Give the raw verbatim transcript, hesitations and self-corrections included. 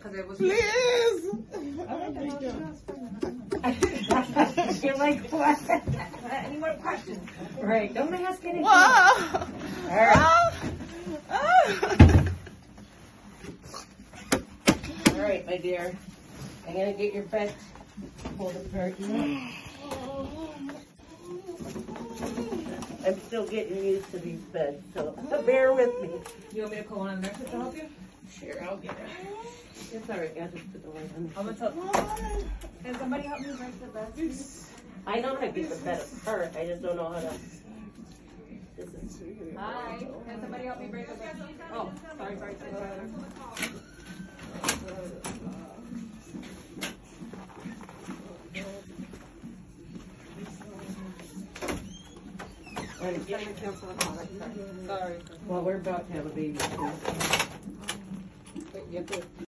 because it was. Please. You're like, what? Any more questions? Right, don't ask any more. Wow. All right. All right, my dear. I'm going to get your bed. Pull the curtain. I'm still getting used to these beds, so, so bear with me. You want me to call one of the nurses to help you? Sure, I'll get it. It's all right. I'll just put the light on. I'm gonna tell. Can somebody help me break the bed, please? I know how to get the bed apart. I just don't know how to. This is. Hi. Can somebody help me break the bed? Oh, sorry, sorry, sorry. sorry. Sorry. Well, we're about to have a baby. Wait, you have to.